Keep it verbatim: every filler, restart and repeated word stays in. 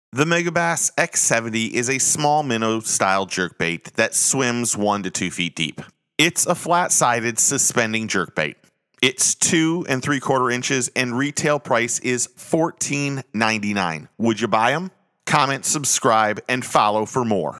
The Megabass X seventy is a small minnow style jerkbait that swims one to two feet deep. It's a flat-sided suspending jerkbait. It's two and three quarter inches and retail price is fourteen ninety-nine. Would you buy them? Comment, subscribe, and follow for more.